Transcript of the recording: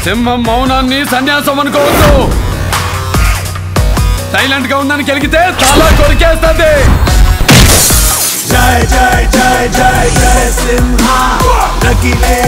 సింహం మౌనాన్ని సన్యాసం అనుకోవద్దు. సైలెంట్ గా ఉందని కెలిగితే చాలా కొరికేస్తుంది. జై జై జై జై జై సింహ రగిలే